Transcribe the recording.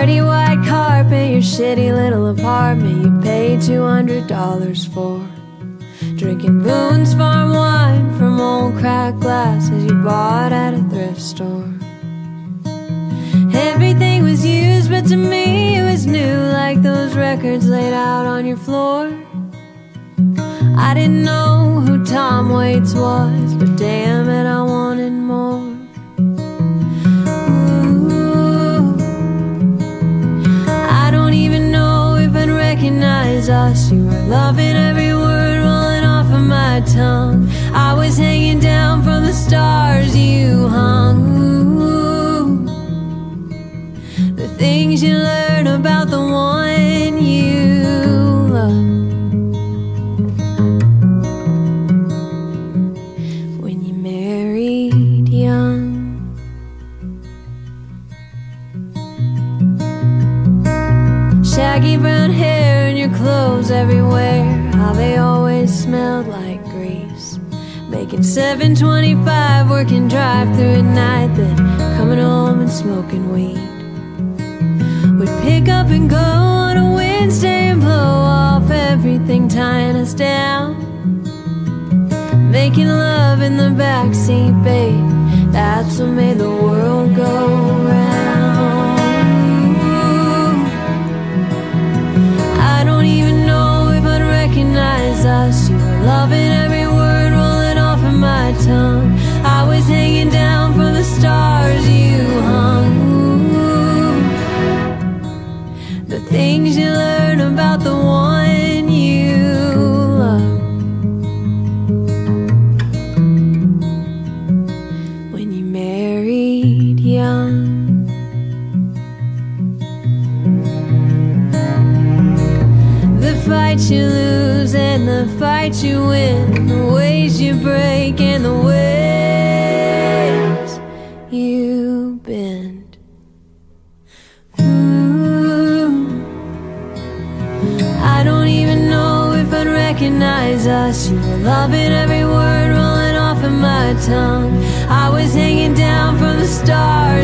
dirty white carpet, your shitty little apartment you paid $200 for. Drinking Boone's Farm wine from old cracked glasses you bought at a thrift store. Everything was used, but to me it was new, like those records laid out on your floor. I didn't know who Tom Waits was, but damn it, I wanted more. Ooh, I don't even know if I'd recognize us. You were loving every word rolling off of my tongue. I was hanging down from the stars you hung. Ooh, the things you learn about the one you love. Shaggy brown hair and your clothes everywhere, how they always smelled like grease. Making $7.25, working drive-through at night, then coming home and smoking weed. We'd pick up and go on a Wednesday and blow off everything tying us down. Making love in the backseat, babe, that's what made the world go round. I don't even know if I'd recognize us. You were loving every word rolling off of my tongue. I was hanging down from the stars you hung. Ooh, the things you learn about the one you love. When you married young. The fights you lose and the fights you win, the ways you break and the ways you bend. Ooh, I don't even know if I'd recognize us. You were loving every word rolling off of my tongue. I was hanging down from the stars